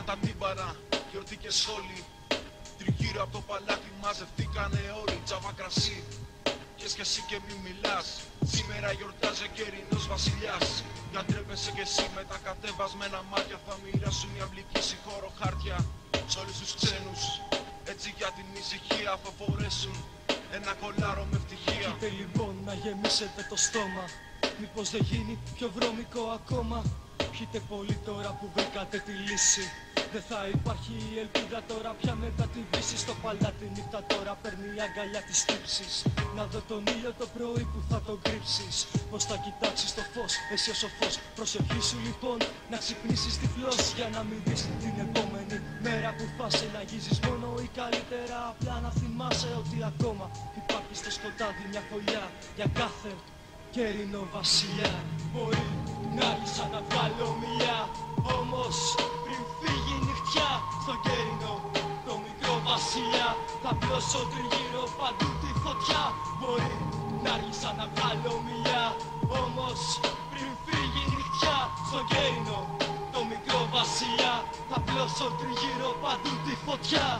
τα τύμπανα, γιορτήκες όλοι. Τριγύρω από το παλάτι μαζευτήκανε όλοι. Τζάβα κρασί, πιες κι εσύ και μη μιλάς. Σήμερα γιορτάζει ο καιρινός βασιλιάς. Για ντρέπεσαι κι εσύ με τα κατέβασμένα μάτια. Θα μοιράσουν οι αμπλικοί συγχώρο χάρτια σ' όλους τους ξένους. Έτσι για την ησυχία θα φορέσουν ένα κολάρο με ευτυχία. Κοίτα λοιπόν να γεμίσετε το στόμα. Μήπως δεν γίνει πιο βρώμικο ακόμα? Πιείτε πολύ τώρα που βρήκατε τη λύση. Δεν θα υπάρχει η ελπίδα τώρα πια μετά τη δύση. Στο παλάτι νύχτα τώρα παίρνει η αγκαλιά της τύψης. Να δω τον ήλιο το πρωί που θα τον κρύψεις. Πως θα κοιτάξεις το φως, εσύ ο σοφός. Προσευχή σου λοιπόν να ξυπνήσεις τυφλός. Για να μην δεις την επόμενη μέρα που θα σε να αγγίζεις μόνο ή καλύτερα απλά να θυμάσαι ότι ακόμα υπάρχει στο σκοτάδι μια φωλιά για κάθε καιρινό βασιλιά. Μπορεί να άρχισα να βγάλω μιλιά, όμως πριν φύγει η νυχτιά στον καιρινό το μικρό βασιλιά θα πλώσω τριγύρω παντού τη φωτιά. Μπορεί να άρχισα να βγάλω μιλιά, όμως πριν φύγει η νυχτιά στον καιρινό το μικρό βασιλιά θα πλώσω τριγύρω παντού τη φωτιά.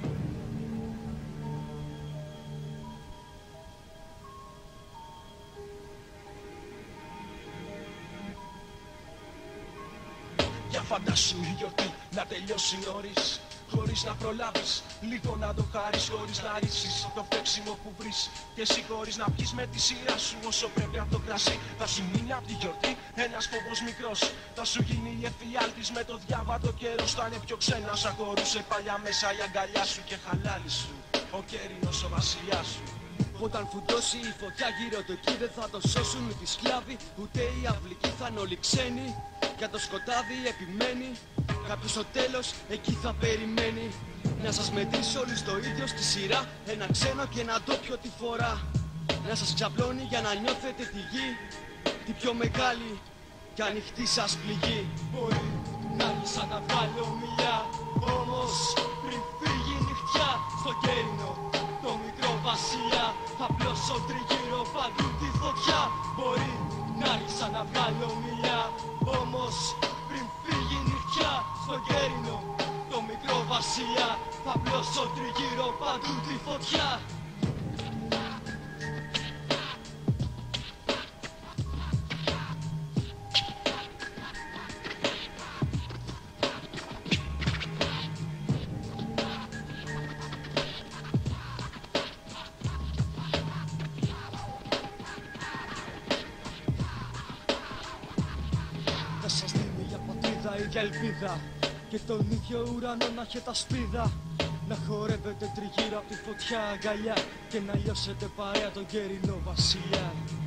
Για φαντάσου η γιορτή να τελειώσει νωρίς, χωρίς να προλάβεις λίγο να το χαρείς, χωρίς να ρίξεις το φταίξιμο που βρεις. Και εσύ χωρίς να πιεις με τη σειρά σου όσο πρέπει από το κρασί. Θα σου μείνει απ' τη γιορτή ένας φόβος μικρός. Θα σου γίνει η εφιάλτης με το διάβατο καιρός. Θα είναι πιο ξένα σαν χωρούσε παλιά μέσα η αγκαλιά σου και χαλάλι σου ο καιρινός ο βασιλιάς σου. Όταν φουντώσει η φωτιά γύρω το εκεί δεν θα το σώσουν ούτε οι σκλάβοι ούτε οι αυλικοί, θα είναι όλοι ξένοι. Για το σκοτάδι επιμένει κάποιος στο τέλος εκεί θα περιμένει. Να σας μετρήσει όλους το ίδιο στη σειρά, ένα ξένο και ένα ντόπιο τη φορά. Να σας ξαπλώνει για να νιώθετε τη γη, την πιο μεγάλη και ανοιχτή σας πληγή. Μπορεί να άρχισα να βγάλω μιλιά, όμως πριν φύγει η νυχτιά στο κέρινο το μικρό βασιλιά θα πλώσω τριγύρω παντού τη φωτιά. Μπορεί να άρχισα να βγάλω μιλιά, όμως πριν φύγει η νυχτιά στο κέρινο το μικρό βασιλιά θα πλώσω τριγύρω παντού τη φωτιά. Θα σας δίνει για πατρίδα ή για ελπίδα και τον ίδιο ουρανό να έχετε ασπίδα. Να χορεύετε τριγύρω από τη φωτιά αγκαλιά και να λιώσετε παρέα τον καιρινό βασιλιά.